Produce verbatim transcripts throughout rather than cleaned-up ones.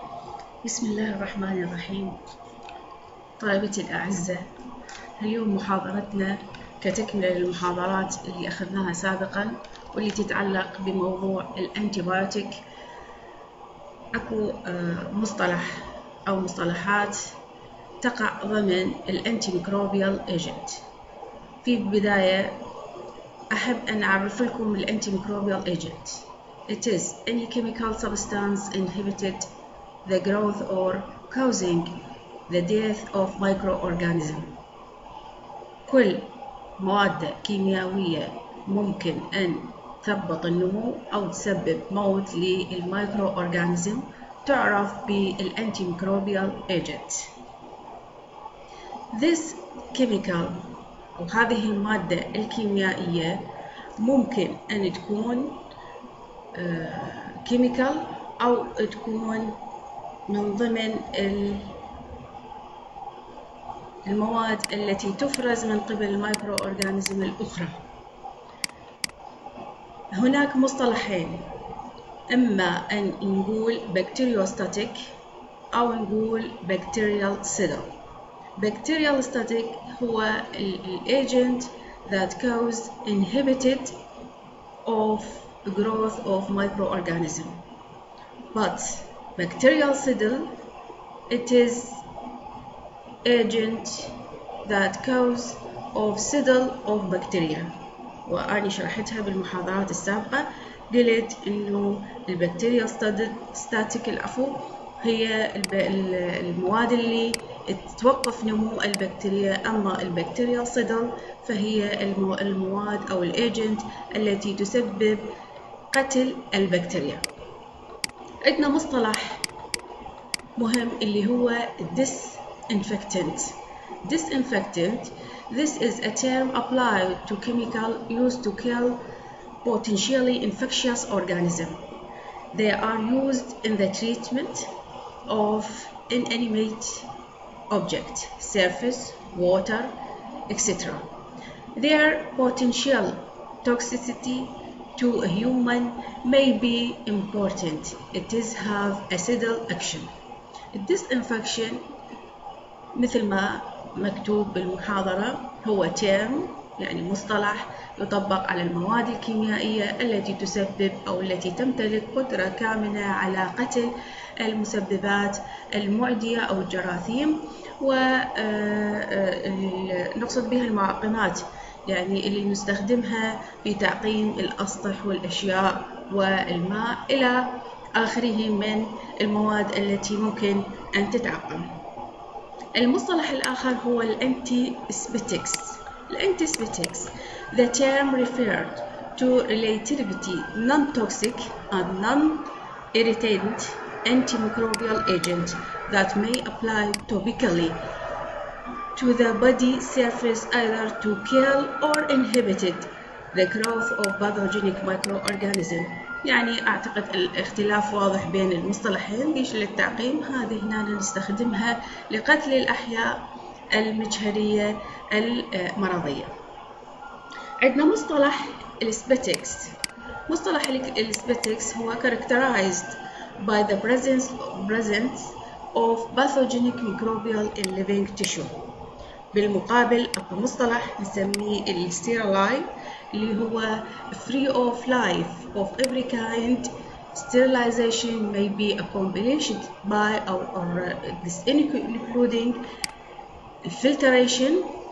بسم الله الرحمن الرحيم. طلبتي الأعزة، اليوم محاضرتنا كتكملة للمحاضرات اللي أخذناها سابقا واللي تتعلق بموضوع الأنتيبيوتيك. أكو مصطلح أو مصطلحات تقع ضمن الأنتيميكروبيال ايجنت. في البداية أحب أن أعرف لكم الأنتيميكروبيال ايجنت. It is any chemical substance inhibited the growth or causing the death of microorganism. كل مواد كيميائية ممكن أن تثبط النمو أو تسبب موت للمايكرو أورغانيزم تعرف بالأنتيميكروبيال ايجنت. This chemical أو هذه المادة الكيميائية ممكن أن تكون كيميكال أو تكون من ضمن المواد التي تفرز من قبل المايكرو أورغانيزم الأخرى. هناك مصطلحين، إما أن نقول بكتيريوستاتيك أو نقول بكتيريال-سيدل. بكتيريال-ستاتيك هو الagent that cause inhibited of growth of microorganism, but bacterial-siddle it is agent that cause of siddle of bacteria. وأنا شرحتها بالمحاضرات السابقة، قلت إنه البكتيريا ستاتيك العفو هي المواد اللي توقف نمو البكتيريا، أما البكتيريا صدل فهي المواد أو الإيجنت التي تسبب قتل البكتيريا. عندنا مصطلح مهم اللي هو disinfectant. Disinfectant, this is a term applied to chemical used to kill potentially infectious organisms. They are used in the treatment of inanimate objects, surface, water, et cetera. Their potential toxicity to a human may be important. It is have acidic action. الديسانفكشن مثل ما مكتوب بالمحاضرة هو term، يعني مصطلح يطبق على المواد الكيميائية التي تسبب أو التي تمتلك قدرة كامنة على قتل المسببات المعدية أو الجراثيم، ونقصد بها المعقمات، يعني اللي نستخدمها في تعقيم الأسطح والأشياء والماء إلى آخره من المواد التي ممكن أن تتعقم. المصطلح الآخر هو الأنتيسبيتكس. الأنتيسبيتكس the term referred to relatively non-toxic and non-irritant antimicrobial agent that may apply topically to the body surface either to kill or inhibit the growth of pathogenic microorganism. يعني أعتقد الاختلاف واضح بين المصطلحين. ليش للتعقيم؟ هذه هنا نستخدمها لقتل الأحياء المجهرية المرضية. عندنا مصطلح السبيتكس. مصطلح السبيتكس هو characterized by the presence presence of pathogenic microbial in living tissue. بالمقابل أكو مصطلح نسميه الستيرلاي اللي هو free of life of every kind. Sterilization may be accomplished by or, or this including filtration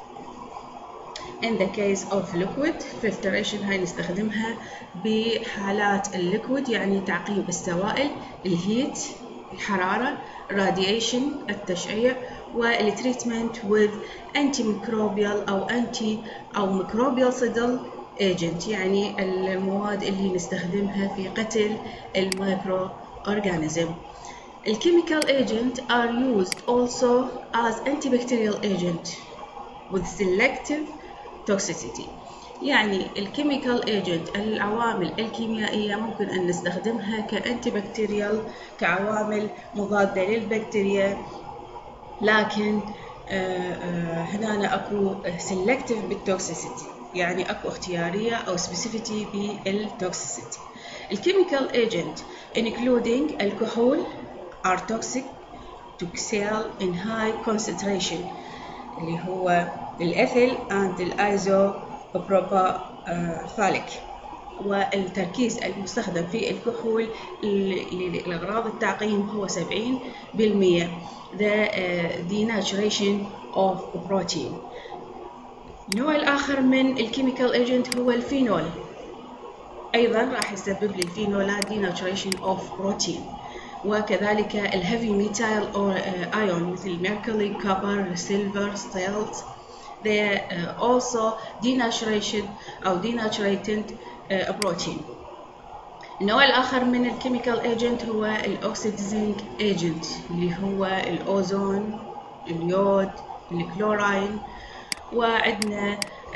in the case of liquid. filtration هاي نستخدمها بحالات الليكويد، يعني تعقيم السوائل، الهيت الحرارة، radiation التشعيع، والتريتمنت with antimicrobial أو anti أو microbial siddle agent، يعني المواد اللي نستخدمها في قتل المايكرو أورغانيزم. الchemical agent are used also as antibacterial agent with selective toxicity. يعني الكيميكال ايجنت العوامل الكيميائية ممكن أن نستخدمها كأنتي بكتيريال، كعوامل مضادة للبكتيريا، لكن هنا أكو selective بالتوكسيسيتي، يعني أكو اختيارية أو specificity بالتوكسيسيتي. الكيميكال ايجنت including الكحول are toxic to cell in high concentration اللي هو الإيثيل and الأيزوبروبانول. والتركيز المستخدم في الكحول لأغراض التعقيم هو سبعين بالمئة. the uh, denaturation of protein. النوع الآخر من الكيميكال ايجنت هو الفينول، أيضا راح يسبب لي الفينولات denaturation of protein. وكذلك الهيفي ميتايل ايون مثل mercury, copper, silver, salt they uh, also denaturation أو denaturated uh, protein. النوع الآخر من الكيميكال ايجنت هو الأوكسيديزنج ايجنت اللي هو الأوزون، اليود، الكلوراين، وعندنا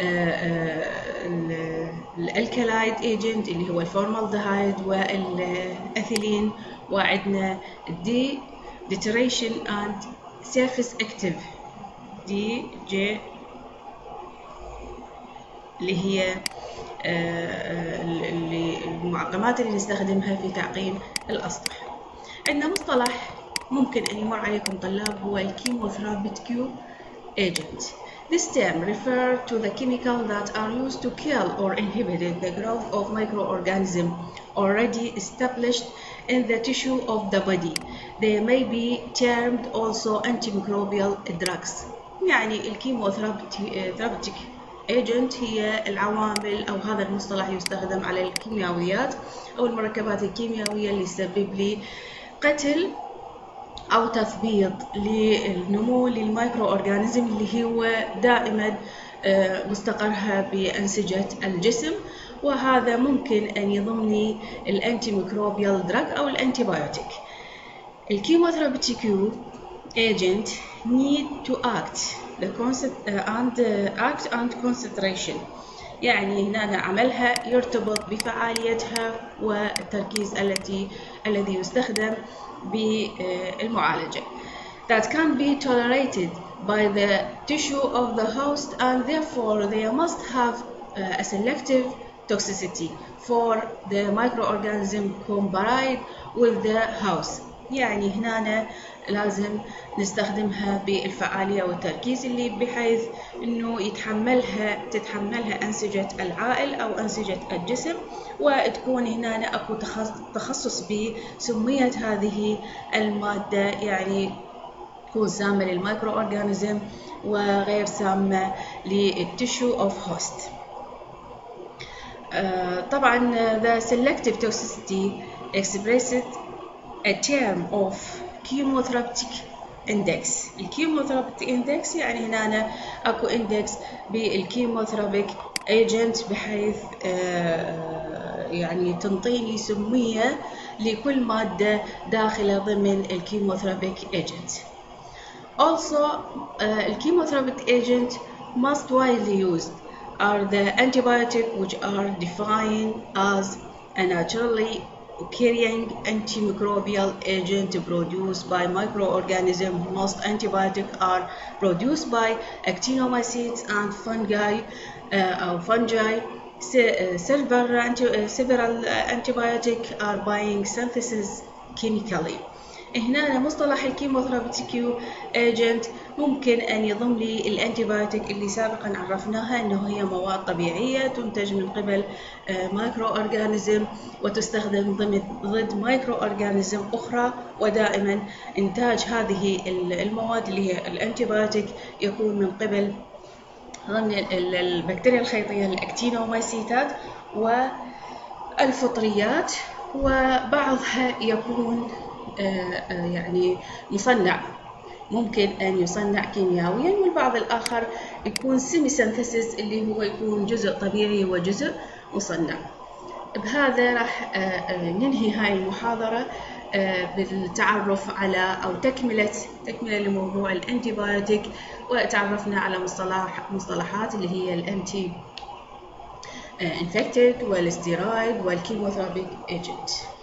الالكلايد ايجنت اللي هو الفورمالدهايد والأثيلين، وعندنا الدي ديتريشن اند سيرفيس اكتيف دي جي اللي هي اللي المعقمات اللي نستخدمها في تعقيم الأسطح. عندنا مصطلح ممكن أن يمر عليكم طلاب هو الكيموثيرابيوتيك agent. This term refers to the chemicals that are used to kill or inhibit the growth of microorganisms already established in the tissue of the body. They may be termed also antimicrobial drugs. يعني الكيموثيرابيوتيك agent هي العوامل أو هذا المصطلح يستخدم على الكيميائيات أو المركبات الكيميائية اللي تسبب لي قتل أو تثبيط للنمو للمايكرو أورجانيزم اللي هو دائما مستقرها بأنسجة الجسم، وهذا ممكن أن يضمني الأنتي ميكروبيال دراج أو الأنتيبيوتيك. الكيموثيرابيوتيك agent need to act the concept and act and concentration، يعني هنا عملها يرتبط بفعاليتها والتركيز التي الذي يستخدم بالمعالجة. that can be tolerated by the tissue of the host and therefore they must have a selective toxicity for the microorganism compared with the host. يعني هنا لازم نستخدمها بالفعالية والتركيز اللي بحيث انه يتحملها تتحملها انسجة العائل او انسجة الجسم، وتكون هنا اكو تخصص بسمية هذه المادة، يعني تكون سامة للمايكرو اورجانيزم وغير سامة للتشو اوف هوست. طبعا the selective toxicity expressed a term of chemotherapeutic index. الكيموثيرابيوتيك index يعني هنا اكو index بالكيموثيرابيك agent بحيث يعني تنطيني سمية لكل مادة داخلة ضمن الكيموثيرابيك agent. Also the chemotherapeutic agent most widely used are the antibiotics, which are defined as a naturally occurring antimicrobial agent produced by microorganisms. Most antibiotics are produced by actinomycetes and fungi uh, or fungi. Several, several antibiotics are being synthesized chemically. هنا مصطلح الكيموثيرابيوتيك ايجنت ممكن ان يضم لي الانتيبيوتيك اللي سابقا عرفناها انه هي مواد طبيعيه تنتج من قبل مايكرو اورجانيزم وتستخدم ضمن ضد مايكرو اورجانيزم اخرى، ودائما انتاج هذه المواد اللي هي الانتيبيوتيك يكون من قبل ضمن البكتيريا الخيطيه الاكتينومايسيتات والفطريات، وبعضها يكون يعني مصنع ممكن أن يصنع كيميائيا، والبعض الآخر يكون سيمي سينثيسيس اللي هو يكون جزء طبيعي وجزء مصنع. بهذا راح ننهي هاي المحاضرة بالتعرف على أو تكملة تكملة لموضوع الأنتيبيوتيك، وتعرفنا على مصطلح مصطلحات اللي هي الأنتي انفكتد والستيرويد والكيموثيرابيك ايجنت.